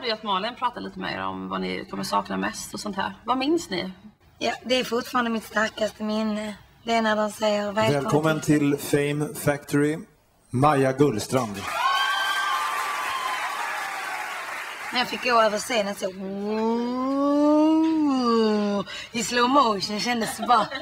du att Malin pratar lite mer om vad ni kommer sakna mest och sånt här. Vad minns ni? Ja, det är fortfarande mitt starkaste minne. Det är när de säger... Välkommen till Fame Factory, Maja Gullstrand. När jag fick gå över scenen så... I slow motion kändes det bara...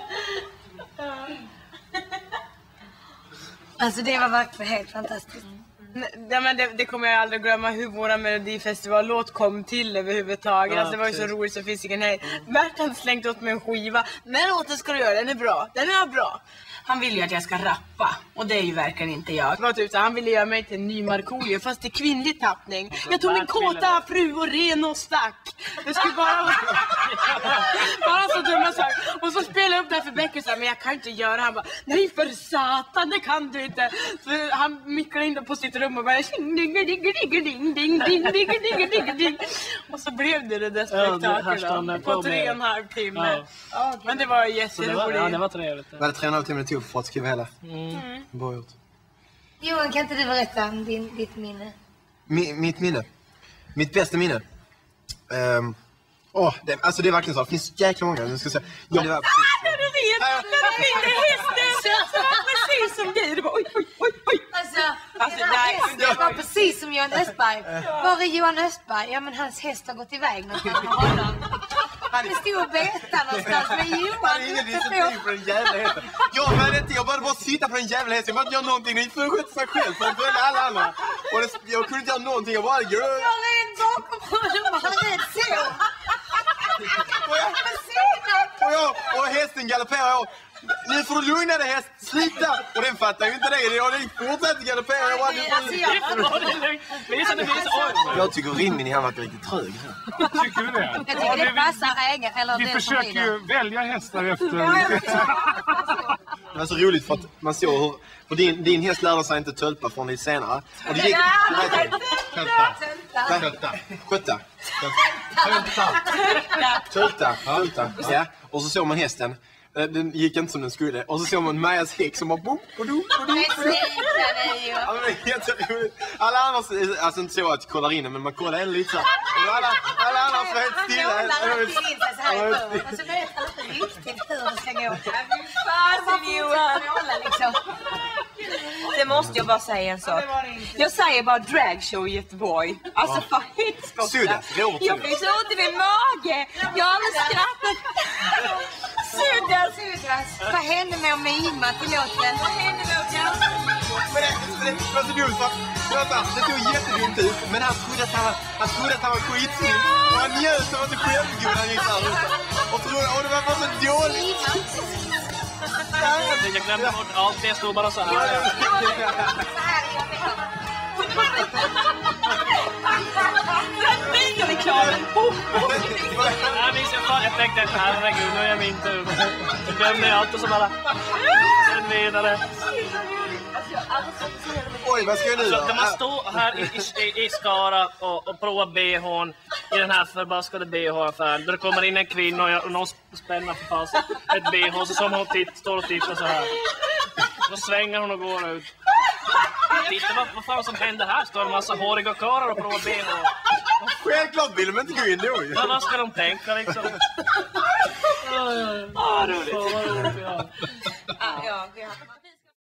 Alltså det var verkligen helt fantastiskt. Men det kommer jag aldrig glömma hur våra Melodifestival-låt kom till överhuvudtaget. Alltså, det var ju så roligt så finns ingen hejd. Bert hade slängt åt mig en skiva. Den låten ska du göra, den är bra. Den är bra. Han vill ju att jag ska rappa. Och det är ju verkligen inte jag. Det var typ så, han ville göra mig till en ny Markoolio fast i kvinnlig tappning. Jag tog min kåta fru och ren och stack. Det skulle bara så dumma saker. Och så spelade jag upp det här för Becker så här, men jag kan inte göra. Han bara, nej för satan, det kan du inte. Så han micklade in på sitt rum och bara ding. Och så blev det där spektaklet på 3,5 timmar. Ja. Men det var jätteroligt. Ja, det var trevligt. Var det 3,5 timmar det tog för att skriva hela? Bra gjort. Johan, kan inte du berätta om ditt minne? Mitt minne? Mitt bästa minne? Alltså det är verkligen så. Det finns jäkla många. Nu ska jag säga. Ja, det var precis. Du vet! Den finner hästen! Det var precis som dig. Det var oj. Det var precis som Johan Östberg. Var är Johan Östberg? Ja, men hans häst har gått iväg någonstans med honom. Det stod och betade någonstans med Johan. Han är ingen disciplin på den jävla hästen. Jag började bara sitta på den jävla hästen. Jag behövde inte göra någonting. Det får sköta sig själv. För att följa alla andra. Och jag kunde inte göra någonting. Jag bara... Jag red bakom honom och han red så. Och hästen galopperar. Nu får du lugna dig häst, sluta! Och den fattar ju inte det. Den fortsätter galoppera. Jag tycker Rimmin han verkar riktigt trög. Tycker du det? Jag tycker det passar ägaren eller vi den försöker ju välja hästar efter... Det var så roligt för att man såg hur... För din häst lärde sig inte tölpa från lite senare. Och det gick... Tölta. Ja. Och så såg man hästen. Den gick inte som den skulle. Och så såg man Majas häck som bara... Alla andra, alltså inte så att kollar in men man kollar en lite så här. Alla andra får helt stilla. Och så vet han inte riktigt hur det ska gå. Fasen Johan! Det måste jag bara säga en sak. Jag säger bara dragshow i Göteborg. Alltså för hitskotta. Jag fick så ont i min mage. Jag har aldrig skrattat. Suddas. Vad hände med att mima till låten? Vad hände med att dansa? Men det var så dumt för det tog jättedumt ut. Men han trodde att han var skitsnygg. Och han njöt av att det självgod han gick där ute. Och det var bara så dåligt. Jag glömde bort allt det, stod bara så här. Jag är klar. Jag tänkte, herregud, nu är jag min tur. Så glömde jag allt och så bara... Sen vidare. Oj, vad ska jag nu då? Så när man står här i Skara och provar BH:n i den här förbaskade BH-affären. Då det kommer in en kvinna och någon spänner för fast ett BH så som hon står och tittar så här. Då svänger hon och går ut. Titta vad fan som händer här. Står en massa håriga karlar och provar BH. Självklart vill de inte gå in då. Vad ska de tänka liksom? Roligt. Ja,